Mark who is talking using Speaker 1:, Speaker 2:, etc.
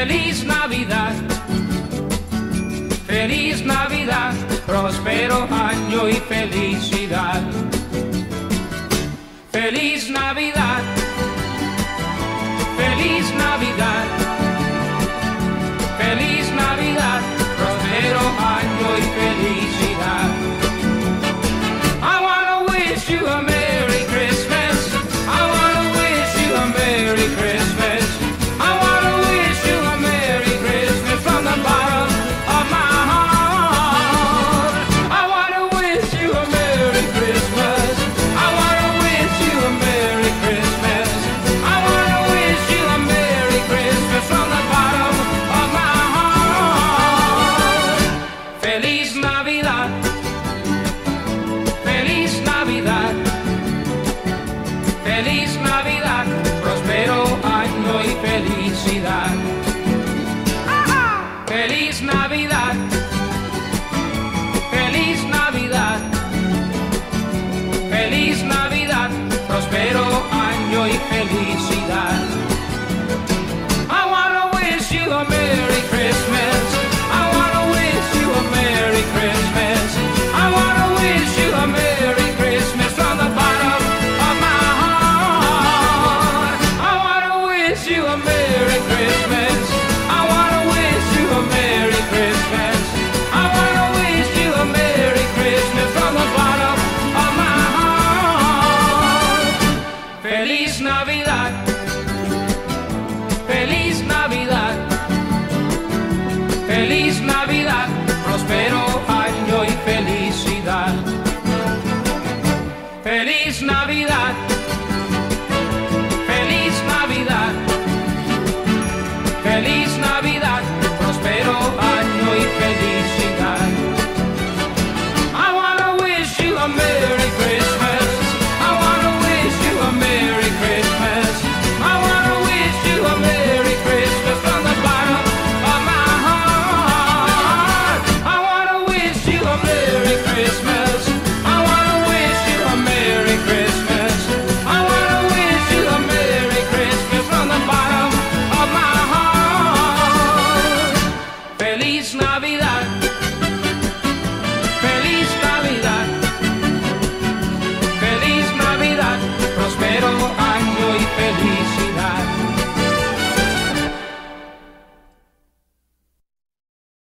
Speaker 1: Feliz Navidad, feliz Navidad, próspero año y felicidad. Feliz Navidad, feliz Navidad, feliz Navidad, próspero año y felicidad. I wanna wish you a Merry Christmas. I wanna wish you a Merry Christmas. I wanna wish you a Merry Christmas from the bottom of my heart. I wanna wish you a Merry Christmas. I wanna wish you a Merry Christmas. I wanna wish you a Merry Christmas from the bottom of my heart. Feliz Navidad, feliz Navidad, feliz Navidad, próspero año y felicidad. Feliz Navidad, feliz Navidad, feliz Navidad, próspero año y felicidad. I wanna wish you a Merry Christmas. I wanna wish you a Merry Christmas. I wanna wish you a Merry Christmas from the bottom of my heart. I wanna wish you a Merry Christmas.